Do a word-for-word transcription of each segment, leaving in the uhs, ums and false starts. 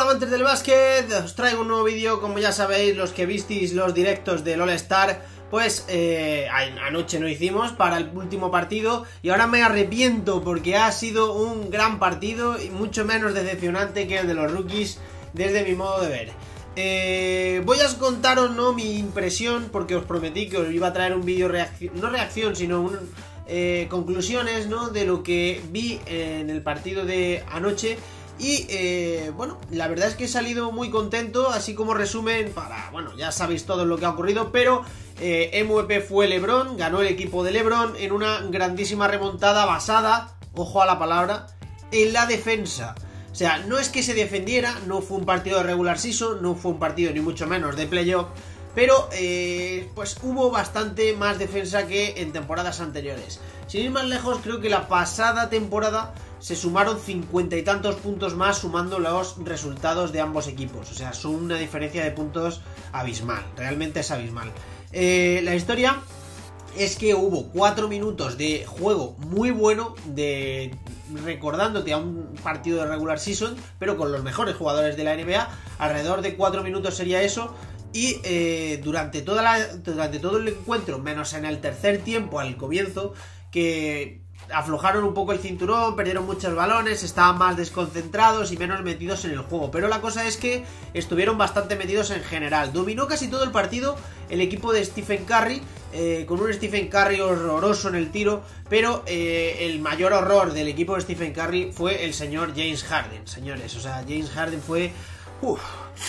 amantes del básquet, os traigo un nuevo vídeo. Como ya sabéis, los que visteis los directos del All-Star, pues eh, anoche no hicimos para el último partido y ahora me arrepiento porque ha sido un gran partido y mucho menos decepcionante que el de los rookies desde mi modo de ver. Eh, voy a contaros no mi impresión, porque os prometí que os iba a traer un vídeo reacción, no reacción, sino un, eh, conclusiones, ¿no?, de lo que vi en el partido de anoche. Y eh, bueno, la verdad es que he salido muy contento, así como resumen para, bueno, ya sabéis todo lo que ha ocurrido, pero eh, M V P fue LeBron, ganó el equipo de LeBron en una grandísima remontada basada, ojo a la palabra, en la defensa. O sea, no es que se defendiera, no fue un partido de regular season, no fue un partido ni mucho menos de playoff, pero eh, pues hubo bastante más defensa que en temporadas anteriores. Sin ir más lejos, creo que la pasada temporada se sumaron cincuenta y tantos puntos más sumando los resultados de ambos equipos. O sea, son una diferencia de puntos abismal, realmente es abismal. Eh, la historia es que hubo cuatro minutos de juego muy bueno, de recordándote a un partido de regular season, pero con los mejores jugadores de la N B A. Alrededor de cuatro minutos sería eso. Y eh, durante, toda la, durante todo el encuentro, menos en el tercer tiempo, al comienzo, que aflojaron un poco el cinturón, perdieron muchos balones, estaban más desconcentrados y menos metidos en el juego. Pero la cosa es que estuvieron bastante metidos en general. Dominó casi todo el partido el equipo de Stephen Curry, eh, con un Stephen Curry horroroso en el tiro, pero eh, el mayor horror del equipo de Stephen Curry fue el señor James Harden, señores. O sea, James Harden fue... Uf.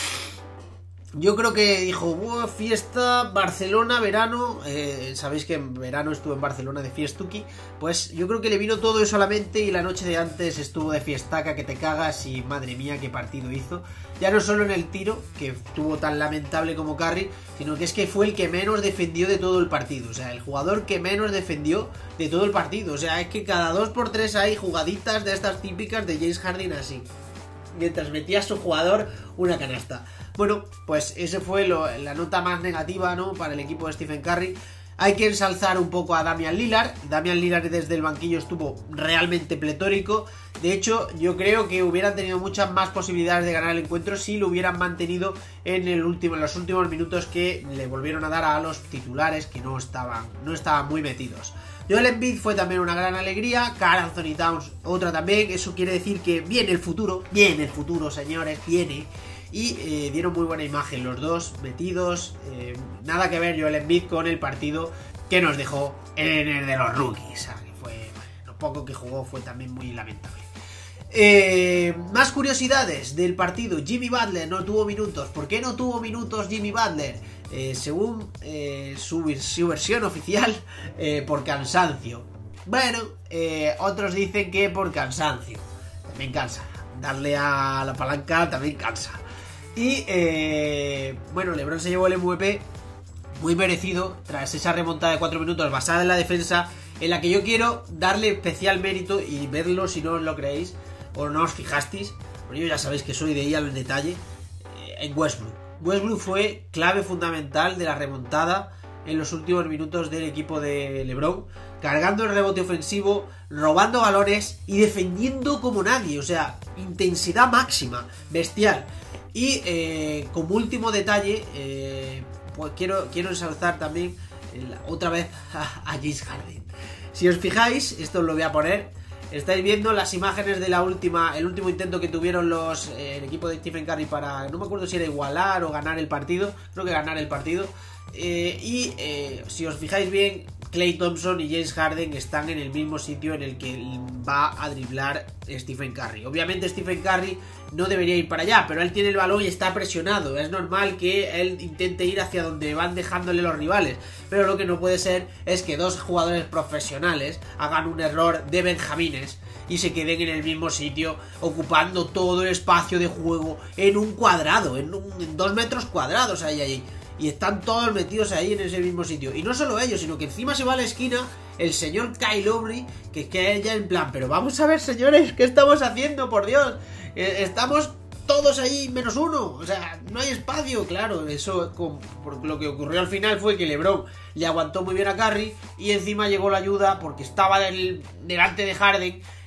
Yo creo que dijo, buah, fiesta, Barcelona, verano, eh, sabéis que en verano estuve en Barcelona de fiestuki, pues yo creo que le vino todo eso a la mente y la noche de antes estuvo de fiestaca que te cagas y madre mía qué partido hizo. Ya no solo en el tiro, que estuvo tan lamentable como Curry, sino que es que fue el que menos defendió de todo el partido, o sea, el jugador que menos defendió de todo el partido, o sea, es que cada dos por tres hay jugaditas de estas típicas de James Harden así, mientras metía a su jugador una canasta. Bueno, pues ese fue lo, la nota más negativa, ¿no?, para el equipo de Stephen Curry. Hay que ensalzar un poco a Damian Lillard. Damian Lillard desde el banquillo estuvo realmente pletórico. De hecho, yo creo que hubieran tenido muchas más posibilidades de ganar el encuentro si lo hubieran mantenido en, el último, en los últimos minutos que le volvieron a dar a los titulares que no estaban, no estaban muy metidos. Joel Embiid fue también una gran alegría. Karl Anthony Towns otra también. Eso quiere decir que viene el futuro. Viene el futuro, señores, viene. Y eh, dieron muy buena imagen los dos metidos. Eh, nada que ver Joel Embiid con el partido que nos dejó en el de los rookies. Ah, que fue, bueno, lo poco que jugó fue también muy lamentable. Eh, más curiosidades del partido. Jimmy Butler no tuvo minutos. ¿Por qué no tuvo minutos Jimmy Butler? Eh, según eh, su, su versión oficial, eh, por cansancio. Bueno, eh, otros dicen que por cansancio. También cansa. Darle a la palanca también cansa. Y eh, bueno, LeBron se llevó el M V P muy merecido tras esa remontada de cuatro minutos basada en la defensa, en la que yo quiero darle especial mérito y verlo si no os lo creéis o no os fijasteis, porque yo ya sabéis que soy de ir al detalle, eh, en Westbrook. Westbrook fue clave fundamental de la remontada en los últimos minutos del equipo de LeBron, cargando el rebote ofensivo, robando balones y defendiendo como nadie, o sea, intensidad máxima, bestial. Y eh, como último detalle, eh, pues quiero, quiero ensalzar también eh, otra vez a, a James Harden. Si os fijáis, esto os lo voy a poner, estáis viendo las imágenes de la última, el último intento que tuvieron los eh, el equipo de Stephen Curry para, no me acuerdo si era igualar o ganar el partido, creo que ganar el partido. Eh, y eh, si os fijáis bien, Klay Thompson y James Harden están en el mismo sitio en el que va a driblar Stephen Curry. Obviamente Stephen Curry no debería ir para allá, pero él tiene el balón y está presionado. Es normal que él intente ir hacia donde van dejándole los rivales, pero lo que no puede ser es que dos jugadores profesionales hagan un error de benjamines y se queden en el mismo sitio ocupando todo el espacio de juego en un cuadrado, en, un, en dos metros cuadrados ahí, ahí. Y están todos metidos ahí en ese mismo sitio. Y no solo ellos, sino que encima se va a la esquina el señor Kyle Lowry, que queda ya en plan, pero vamos a ver, señores, ¿qué estamos haciendo? Por Dios, eh, estamos todos ahí menos uno, o sea, no hay espacio. Claro, eso, con, por lo que ocurrió al final fue que LeBron le aguantó muy bien a Curry y encima llegó la ayuda porque estaba del, delante de Harden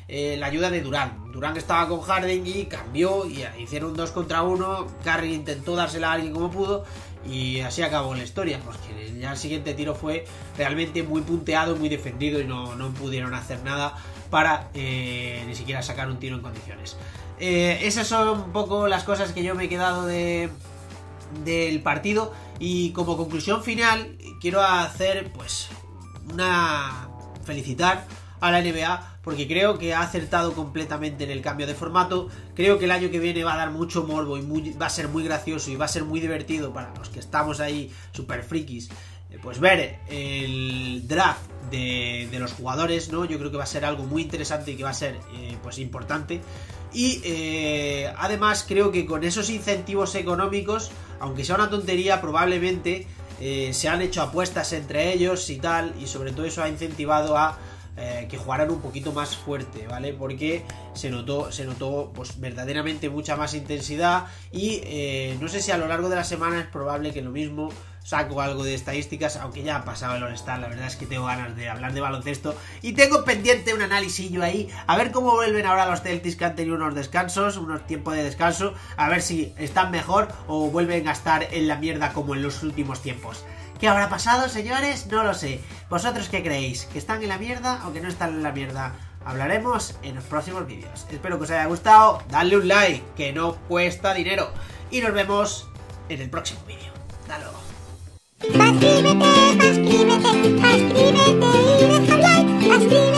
eh, la ayuda de Durant. Durant estaba con Harden y cambió y hicieron un dos contra uno. Curry intentó dársela a alguien como pudo y así acabó la historia, porque ya el siguiente tiro fue realmente muy punteado, muy defendido y no, no pudieron hacer nada para eh, ni siquiera sacar un tiro en condiciones. Eh, esas son un poco las cosas que yo me he quedado de, del partido, y como conclusión final quiero hacer pues una felicitar a la N B A porque creo que ha acertado completamente en el cambio de formato. Creo que el año que viene va a dar mucho morbo y muy, va a ser muy gracioso y va a ser muy divertido para los que estamos ahí super frikis, pues ver el draft de, de los jugadores, ¿no? Yo creo que va a ser algo muy interesante y que va a ser eh, pues importante. Y eh, además creo que con esos incentivos económicos, aunque sea una tontería, probablemente eh, se han hecho apuestas entre ellos y tal, y sobre todo eso ha incentivado a eh, que jugaran un poquito más fuerte, ¿vale? Porque se notó, se notó pues verdaderamente mucha más intensidad y eh, no sé si a lo largo de la semana es probable que lo mismo saco algo de estadísticas, aunque ya ha pasado el All-Star. La verdad es que tengo ganas de hablar de baloncesto y tengo pendiente un análisis yo ahí, a ver cómo vuelven ahora los Celtics, que han tenido unos descansos, unos tiempos de descanso, a ver si están mejor o vuelven a estar en la mierda como en los últimos tiempos. ¿Qué habrá pasado, señores? No lo sé. ¿Vosotros qué creéis? ¿Que están en la mierda o que no están en la mierda? Hablaremos en los próximos vídeos. Espero que os haya gustado, dadle un like, que no cuesta dinero, y nos vemos en el próximo vídeo. Hasta luego. Suscríbete, suscríbete, suscríbete y deja like, suscríbete.